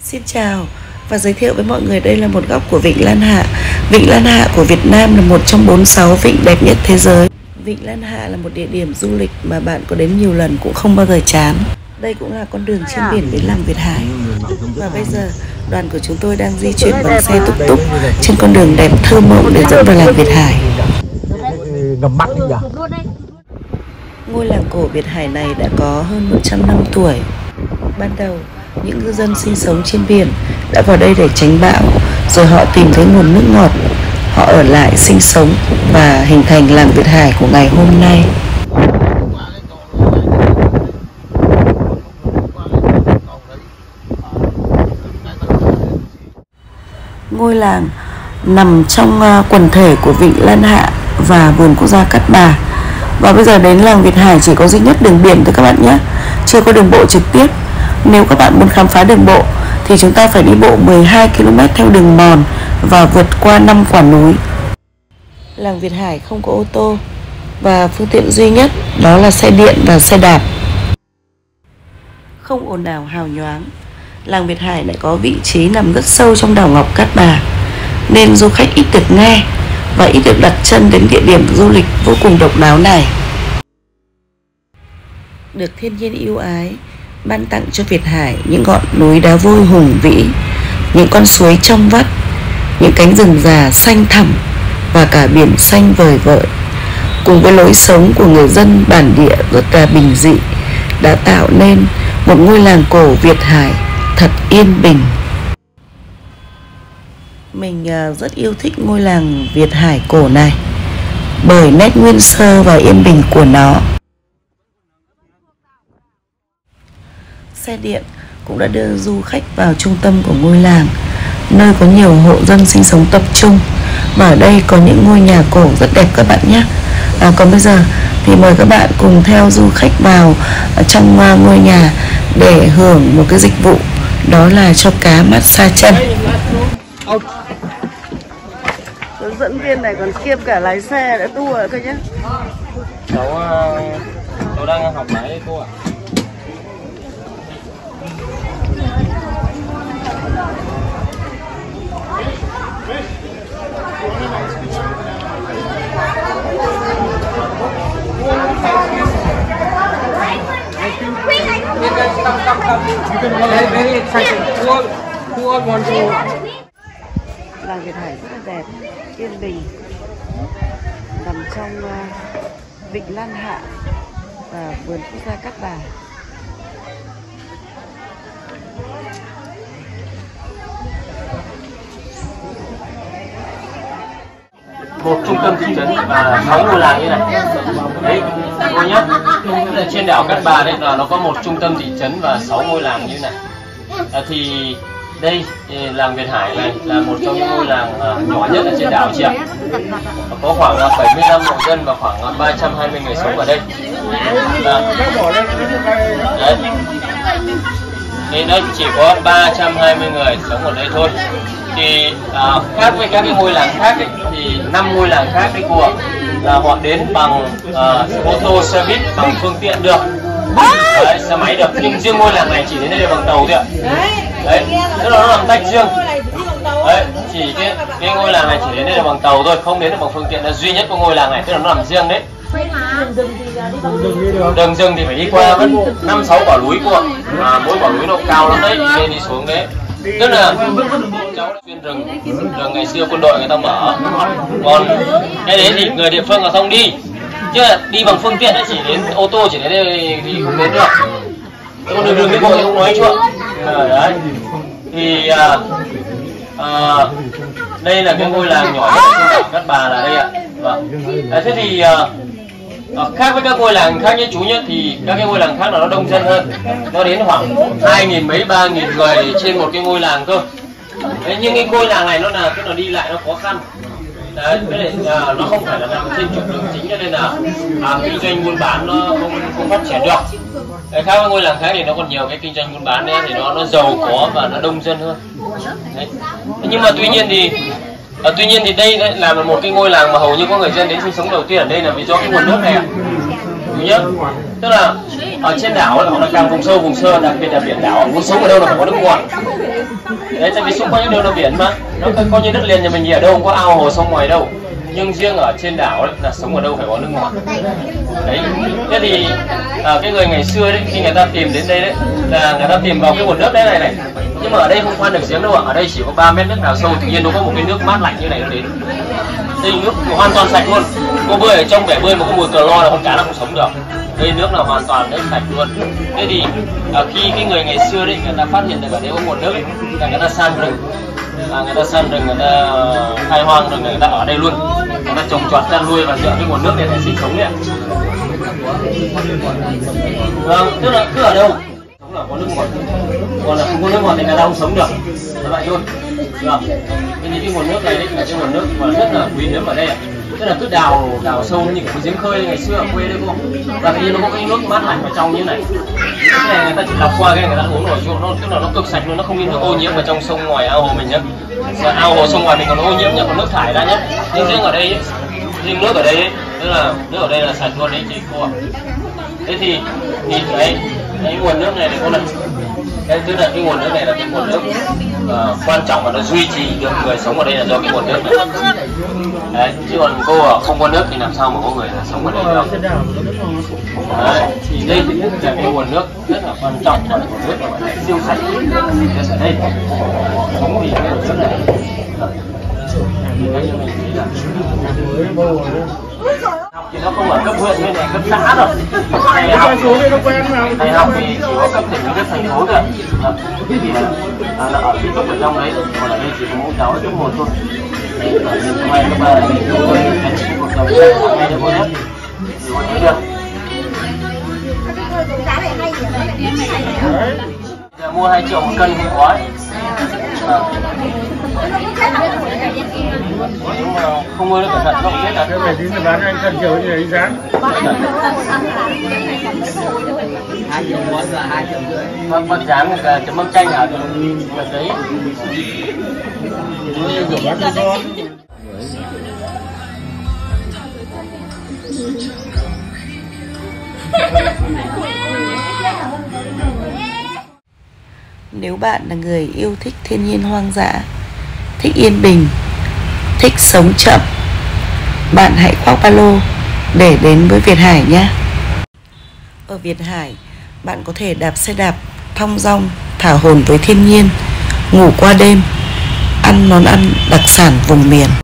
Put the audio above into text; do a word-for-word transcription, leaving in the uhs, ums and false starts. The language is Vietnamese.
Xin chào và giới thiệu với mọi người đây là một góc của Vịnh Lan Hạ. Vịnh Lan Hạ của Việt Nam là một trong bốn mươi sáu vịnh đẹp nhất thế giới. Vịnh Lan Hạ là một địa điểm du lịch mà bạn có đến nhiều lần cũng không bao giờ chán. Đây cũng là con đường trên biển đến làng Việt Hải. Và bây giờ đoàn của chúng tôi đang di chuyển bằng xe túc túc trên con đường đẹp thơ mộng để dẫn vào làng Việt Hải. Ngôi làng cổ Việt Hải này đã có hơn một trăm năm tuổi. Ban đầu, những ngư dân sinh sống trên biển đã vào đây để tránh bão, rồi họ tìm thấy nguồn nước ngọt. Họ ở lại sinh sống và hình thành làng Việt Hải của ngày hôm nay. Ngôi làng nằm trong quần thể của Vịnh Lan Hạ và vườn quốc gia Cát Bà. Và bây giờ đến làng Việt Hải chỉ có duy nhất đường biển thôi các bạn nhé, chưa có đường bộ trực tiếp. Nếu các bạn muốn khám phá đường bộ thì chúng ta phải đi bộ mười hai ki lô mét theo đường mòn và vượt qua năm quả núi. Làng Việt Hải không có ô tô và phương tiện duy nhất đó là xe điện và xe đạp. Không ồn ào hào nhoáng, làng Việt Hải lại có vị trí nằm rất sâu trong đảo ngọc Cát Bà, nên du khách ít được nghe và ít được đặt chân đến địa điểm du lịch vô cùng độc đáo này. Được thiên nhiên ưu ái ban tặng cho Việt Hải những ngọn núi đá vôi hùng vĩ, những con suối trong vắt, những cánh rừng già xanh thẳm và cả biển xanh vời vợi, cùng với lối sống của người dân bản địa rất là bình dị, đã tạo nên một ngôi làng cổ Việt Hải thật yên bình. Mình rất yêu thích ngôi làng Việt Hải cổ này bởi nét nguyên sơ và yên bình của nó. Xe điện cũng đã đưa du khách vào trung tâm của ngôi làng, nơi có nhiều hộ dân sinh sống tập trung. Và ở đây có những ngôi nhà cổ rất đẹp các bạn nhé. À, còn bây giờ thì mời các bạn cùng theo du khách vào trong ngôi nhà để hưởng một cái dịch vụ, đó là cho cá massage chân. Hướng dẫn viên này còn kiêm cả lái xe đã tour cơ nhé. Cháu, cháu đang học lái cô ạ. Very exciting. Who all, who all want to? Làng Việt Hải rất là đẹp, yên bình, nằm trong uh, Vịnh Lan Hạ và vườn quốc gia Cát Bà. Một trung tâm thị trấn và sáu ngôi làng như này. Đấy, cô nhé. Trên đảo Cát Bà đấy là nó có một trung tâm thị trấn và sáu ngôi làng như này. À, thì đây làng Việt Hải này là một trong những ngôi làng uh, nhỏ nhất ở trên đảo chị ạ. Có khoảng uh, bảy mươi lăm hộ dân và khoảng uh, ba trăm hai mươi người sống ở đây. À, đấy. Thì đây chỉ có ba trăm hai mươi người sống ở đây thôi. Thì uh, khác với các cái ngôi làng khác ấy, thì năm ngôi làng khác đấy của là họ đến bằng uh, ô tô xe buýt, bằng phương tiện được, đấy, xe máy được, nhưng riêng ngôi làng này chỉ đến đây là bằng tàu thôi ạ. Đấy, tức là nó làm tách riêng. Đấy, chỉ cái, cái ngôi làng này chỉ đến đây là bằng tàu thôi, không đến được bằng phương tiện, là duy nhất của ngôi làng này, tức là nó làm riêng đấy. Đường rừng thì phải đi qua mất năm sáu quả núi của, mà mỗi quả núi nó cao lắm đấy, đi lên đi xuống đấy. Tức là cháu xuyên rừng, rừng ngày xưa quân đội người ta mở, còn cái đấy thì người địa phương là không đi, chứ đi bằng phương tiện chỉ đến ô tô chỉ đến đây thì không đến được. Con đường đường đi bộ thì không nói chưa. À, đấy. Thì à, à, đây là cái ngôi làng nhỏ nhất trên đảo Cát Bà là đây ạ. Vâng. À, thế thì à, à, khác với các ngôi làng khác nhé chú nhé, thì các cái ngôi làng khác là nó đông dân hơn, nó đến khoảng hai nghìn mấy ba nghìn người trên một cái ngôi làng cơ. Đấy, nhưng cái ngôi làng này nó là tức là đi lại nó khó khăn. Đấy, cái này à, nó không phải là nằm trên trục đường chính, cho nên là à, kinh doanh buôn bán nó không, không phát triển được. Cái khác với ngôi làng khác thì nó còn nhiều cái kinh doanh buôn bán ấy, thì nó nó giàu có và nó đông dân hơn. Đấy. Nhưng mà tuy nhiên thì à, tuy nhiên thì đây đấy là một cái ngôi làng mà hầu như có người dân đến sinh sống đầu tiên ở đây là vì do cái nguồn nước này ạ. Thứ nhất. Tức là ở trên đảo ấy, hoặc là càng vùng sâu vùng sơ, đặc biệt là biển đảo, muốn sống ở đâu là phải có nước ngọt. Đấy, tại vì xung quanh đều là biển mà, nó coi như đất liền nhà mình ở đâu không có ao hồ sông ngoài đâu. Nhưng riêng ở trên đảo ấy, là sống ở đâu phải có nước ngọt. Đấy, thế thì à, cái người ngày xưa đấy, khi người ta tìm đến đây đấy, là người ta tìm vào cái nguồn nước đấy này này. Nhưng mà ở đây không khoan được giếng đâu ạ, ở đây chỉ có ba mét nước đào sâu, tự nhiên nó có một cái nước mát lạnh như này nó đến. Đây nước hoàn toàn sạch luôn, cô bơi ở trong bể bơi mà có mùi clo là con cá nó không sống được. Đây nước là hoàn toàn nước sạch luôn. Thế thì à, khi cái người ngày xưa đấy người ta phát hiện được ở đây có nguồn nước ấy, là người ta san rừng, à, người ta san rừng, người ta khai hoang rồi người ta ở đây luôn, người ta trồng trọt chăn nuôi và dựa cái nguồn nước này để sinh sống đấy ạ. Vâng, tức là cứ ở đâu sống là có nước ngọt, còn là không có nước ngọt thì người ta không sống được, như vậy thôi. Được. Thế thì cái nguồn nước này đấy là cái nguồn nước mà rất là quý hiếm ở đây ạ. Tức là cứ đào đào sâu như cái giếng khơi ngày xưa ở quê đấy cô, và tự nhiên nó có cái nước mát lạnh ở trong như này. Cái này người ta chỉ lọc qua cái người ta uống rồi, nó tức là nó cực sạch luôn, nó không như nước ô nhiễm ở trong sông ngoài ao hồ mình nhá. Ao hồ sông ngoài mình còn ô nhiễm nhá, còn nước thải ra nhá. Nhưng riêng ở đây ấy, riêng nước ở đây ấy, tức là nước ở đây là sạch luôn đấy chị cô ạ. Thế thì thì cái cái nguồn nước này thì cô này, cái tức là cái nguồn nước này là cái nguồn nước uh, quan trọng và nó duy trì được người sống ở đây là do cái nguồn nước này. Đấy, chứ còn cô không có nước thì làm sao mà có người sống ở đây được. Đấy, thì đây là cái nguồn nước rất là quan trọng và nguồn nước là siêu sạch. Ở đây sống vì cái nguồn nước này thì nó không ở cấp huyện hay này, cấp xã rồi. Thầy học thầy học thì chỉ có cấp tỉnh với thành phố thôi. Thì là, là ở cái cấp ở trong đấy, còn ở đây chỉ có mỗi cháu cấp một thôi. Hôm nay các bạn thì chúng tôi sẽ một dòng xe ngay cho cô nhé. Thì cô thấy được. Giờ mua hai triệu một cân không có ấy. Nhưng mà không mua được cẩn thận không biết là cái này thì bán anh cân triệu như này dán. Vâng, vâng dán là chấm mâm chanh ở ngoài đấy. Nếu bạn là người yêu thích thiên nhiên hoang dã, thích yên bình, thích sống chậm, bạn hãy khoác ba lô để đến với Việt Hải nhé. Ở Việt Hải, bạn có thể đạp xe đạp thong dong, thả hồn với thiên nhiên, ngủ qua đêm, ăn món ăn đặc sản vùng miền.